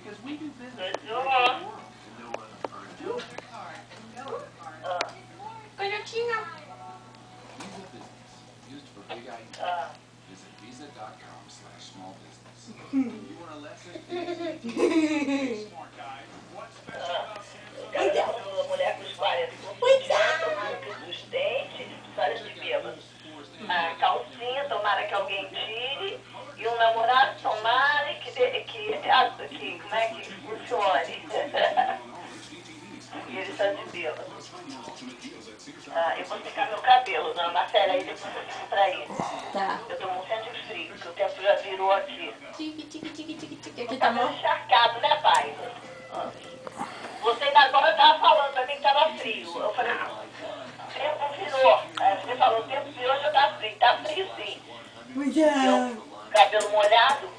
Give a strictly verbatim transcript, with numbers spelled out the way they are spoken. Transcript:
Canhotinha. Cuidado, mulher com histórias dos dentes, histórias de bêbados. A calcinha, tomara que alguém tire. E o namorado, tomara que, que, que, que como é que funcione. E ele está de bêbado. Ah, eu vou secar meu cabelo na matéria aí, depois eu digo pra ele. Tá. Eu tô morrendo de frio, porque o tempo já virou aqui. Tique, tique, tique, tique, tique. Aqui Tá tá meio bom? encharcado, né, pai? Você ainda agora tava falando pra mim que tava frio. Eu falei, o tempo virou. Aí você falou, o tempo virou, já tá frio. Tá frio sim. Cuidado. Cabelo molhado.